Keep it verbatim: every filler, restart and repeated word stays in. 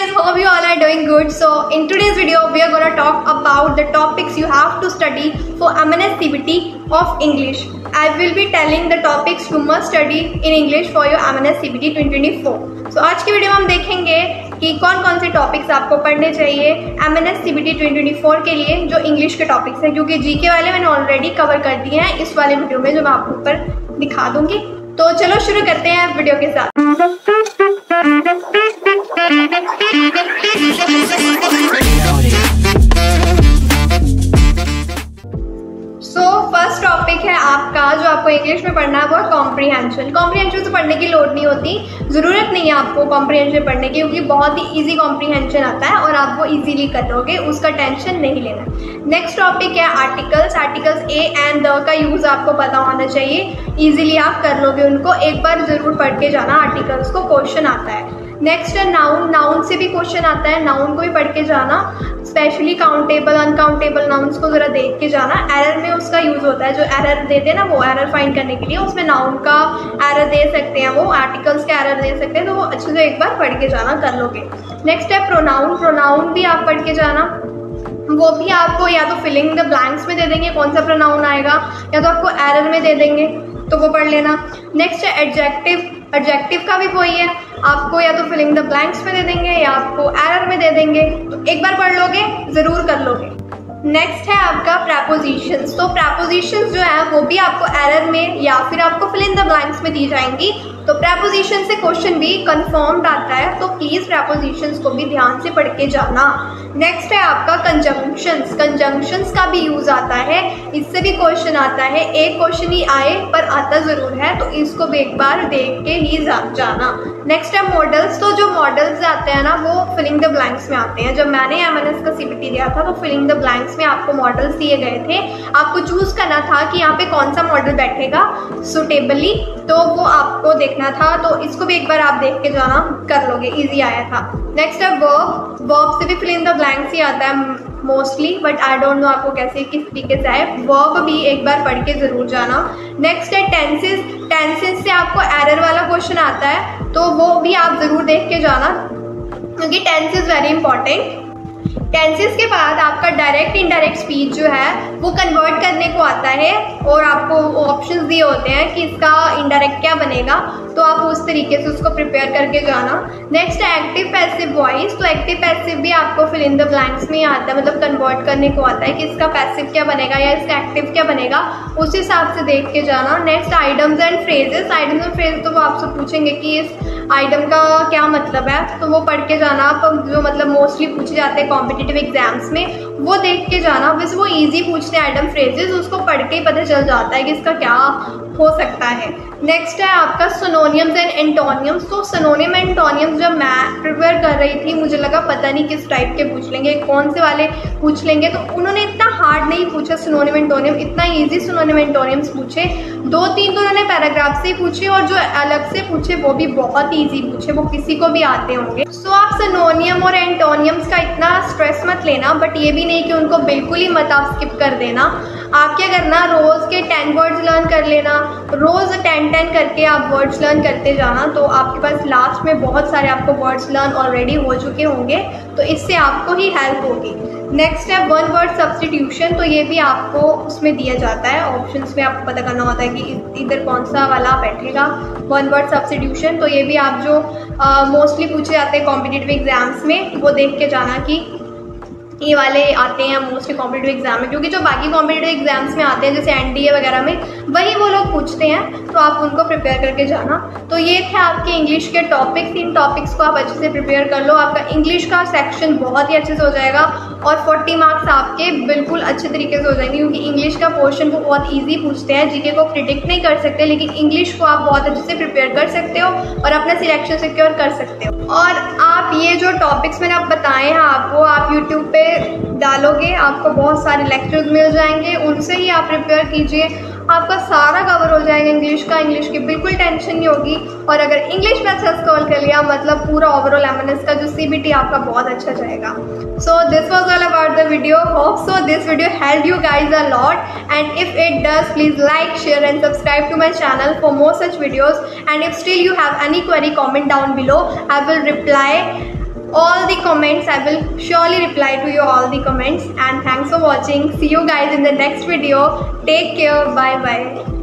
guys, hope you all are doing good. So in today's video we are going to talk about the topics you have to study for M N S C B T of English. I will be telling the topics you must study in English for your M N S C B T twenty twenty-four. So आज की video में हम देखेंगे कि कौन कौन से topics आपको पढ़ने चाहिए M N S C B T twenty twenty-four के लिए जो इंग्लिश के टॉपिक्स हैं, क्योंकि जीके वाले मैंने ऑलरेडी कवर कर दिए हैं इस वाले वीडियो में जो मैं आपको ऊपर दिखा दूंगी। तो चलो शुरू करते हैं वीडियो के साथ। सो फर्स्ट टॉपिक है आपका जो आपको इंग्लिश में पढ़ना है वो कॉम्प्रीहेंशन। कॉम्प्रीहेंशन से पढ़ने की लोड नहीं होती, ज़रूरत नहीं है आपको कॉम्प्रीहेंशन पढ़ने की, क्योंकि बहुत ही इजी कॉम्प्रीहेंशन आता है और आप वो इजीली कर लोगे, उसका टेंशन नहीं लेना। नेक्स्ट टॉपिक है articles. Articles a and the का यूज़ आपको पता होना चाहिए, इजीली आप कर लोगे उनको। एक बार ज़रूर पढ़ के जाना, आर्टिकल्स को क्वेश्चन आता है। नेक्स्ट है नाउन। नाउन से भी क्वेश्चन आता है, नाउन को भी पढ़ के जाना, स्पेशली काउंटेबल अनकाउंटेबल नाउन्स को जरा देख के जाना। एरर में उसका यूज होता है, जो एरर देते हैं ना वो एरर फाइंड करने के लिए, उसमें नाउन का एरर दे सकते हैं, वो आर्टिकल्स का एरर दे सकते हैं, तो वो अच्छे से एक बार पढ़ के जाना, कर लोगे। नेक्स्ट है प्रोनाउन। प्रोनाउन भी आप पढ़ के जाना, वो भी आपको या तो फिलिंग द ब्लैंक्स में दे देंगे कौन सा प्रोनाउन आएगा, या तो आपको एरर में दे देंगे, तो वो पढ़ लेना। नेक्स्ट है एडजेक्टिव। एडजेक्टिव का भी वही है, आपको या तो फिलिंग द ब्लैंक्स में दे देंगे या आपको एरर में दे देंगे, तो एक बार पढ़ लोगे ज़रूर कर लोगे। नेक्स्ट है आपका प्रपोजिशंस। तो प्रपोजिशंस जो है वो भी आपको एरर में या फिर आपको फिल इन द ब्लैंक्स में दी जाएंगी, तो प्रपोजिशन से क्वेश्चन भी कंफर्म्ड आता है, तो प्लीज प्रपोजिशंस को भी ध्यान से पढ़ के जाना। नेक्स्ट है आपका कंजंक्शंस। कंजंक्शंस का भी यूज आता है, इससे भी क्वेश्चन आता है, एक क्वेश्चन ही आए पर आता जरूर है, तो इसको भी एक बार देख के ही जा, जाना। नेक्स्ट है मॉडल्स। तो जो मॉडल्स आते हैं ना वो फिलिंग द ब्लैंक्स में आते हैं। जब मैंने एम एन एस का सीबीटी दिया था तो फिलिंग द ब्लैंक्स में आपको मॉडल्स दिए गए थे, आपको चूज करना था कि यहाँ पे कौन सा मॉडल बैठेगा सुटेबली, तो वो आपको देखना था, तो इसको भी एक बार आप देख के जाना, कर लोगे, इजी आया था। नेक्स्ट है वर्ब। वर्ब से भी फिल इन द ब्लैंक्स ही आता है mostly, but I don't know आपको कैसे किस तरीके से आए। वर्ब भी एक बार पढ़ के जरूर जाना। नेक्स्ट है टेंसेस। टेंसेस से आपको एरर वाला क्वेश्चन आता है, तो वो भी आप जरूर देख के जाना, क्योंकि tense is very important. Tenses के बाद आपका डायरेक्ट इनडायरेक्ट स्पीच जो है वो कन्वर्ट करने को आता है, और आपको ऑप्शंस दिए होते हैं कि इसका इनडायरेक्ट क्या बनेगा, तो आप उस तरीके से उसको प्रिपेयर करके जाना। नेक्स्ट है एक्टिव पैसिव वॉइस। तो एक्टिव पैसिव भी आपको फिल इन द ब्लैंक्स में आता है, मतलब कन्वर्ट करने को आता है कि इसका पैसिव क्या बनेगा या इसका एक्टिव क्या बनेगा, उस हिसाब से देख के जाना। Next items and phrases. Items and phrases तो वो आपसे पूछेंगे कि इस आइटम का क्या मतलब है, तो वो पढ़ के जाना आप, जो मतलब मोस्टली पूछे जाते हैं कॉम्पिटिटिव एग्जाम्स में, वो देख के जाना। वैसे वो इजी पूछते हैं आइटम फ्रेजेस, उसको पढ़ के ही पता चल जाता है कि इसका क्या हो सकता है। नेक्स्ट है आपका सिनोनिम्स एंड एंटोनियम्स। तो सिनोनिम एंड एंटोनियम्स जब मैं प्रिपेयर कर रही थी मुझे लगा पता नहीं किस टाइप के पूछ लेंगे, कौन से वाले पूछ लेंगे, तो उन्होंने इतना हार्ड नहीं पूछा सिनोनिम एंटोनियम, इतना इजी सिनोनिम एंटोनियम्स पूछे। दो तीन तो उन्होंने पैराग्राफ से ही पूछे, और जो अलग से पूछे वो भी बहुत ईजी पूछे, वो किसी को भी आते होंगे। सो so, आप सिनोनियम और एंटोनियम्स का इतना स्ट्रेस मत लेना, बट ये भी नहीं कि उनको बिल्कुल ही मत आप स्किप कर देना। आप क्या करना, रोज के टेन वर्ड्स लर्न कर लेना, रोज टेन टेन करके आप वर्ड्स लर्न करते जाना, तो आपके पास लास्ट में बहुत सारे आपको वर्ड्स लर्न ऑलरेडी हो चुके होंगे, तो इससे आपको ही हेल्प होगी। नेक्स्ट है वन वर्ड सब्स्टिट्यूशन। तो ये भी आपको उसमें दिया जाता है, ऑप्शंस में आपको पता करना होता है कि इधर कौन सा वाला बैठेगा, वन वर्ड सब्स्टिट्यूशन। तो ये भी आप जो मोस्टली पूछे जाते हैं कॉम्पिटिटिव एग्जाम्स में, वो देख के जाना कि ये वाले आते हैं मोस्टली कॉम्पिटिटिव एग्जाम में, क्योंकि जो बाकी कॉम्पिटिटिव एग्जाम्स में आते हैं जैसे एनडीए वगैरह में, वही वो लोग पूछते हैं, तो आप उनको प्रिपेयर करके जाना। तो ये थे आपके इंग्लिश के टॉपिक्स। इन टॉपिक्स को आप अच्छे से प्रिपेयर कर लो, आपका इंग्लिश का सेक्शन बहुत ही अच्छे से हो जाएगा, और फोर्टी मार्क्स आपके बिल्कुल अच्छे तरीके से हो जाएंगे, क्योंकि इंग्लिश का पोर्शन वो बहुत ईजी पूछते हैं। जीके को प्रिडिक्ट नहीं कर सकते, लेकिन इंग्लिश को आप बहुत अच्छे से प्रिपेयर कर सकते हो और अपना सिलेक्शन सिक्योर कर सकते हो। और आप ये जो टॉपिक्स मैंने आप बताए हैं आपको, आप यूट्यूब पे डालोगे, आपको बहुत सारे लेक्चर्स मिल जाएंगे, उनसे ही आप प्रिपेयर कीजिए, आपका सारा कवर हो जाएगा इंग्लिश का। इंग्लिश की बिल्कुल टेंशन नहीं होगी, और अगर इंग्लिश में अच्छा स्कोर कर लिया मतलब पूरा ओवरऑल एम एन एस का जो सीबीटी आपका बहुत अच्छा जाएगा। So this was all about the video. Hope so this video help you guys a lot, and if it does please like, share and subscribe to my channel for more such videos, and if still you have any query, comment down below. I will reply all the comments. I will surely reply to you all the comments, and thanks for watching. See you guys in the next video. Take care. Bye bye.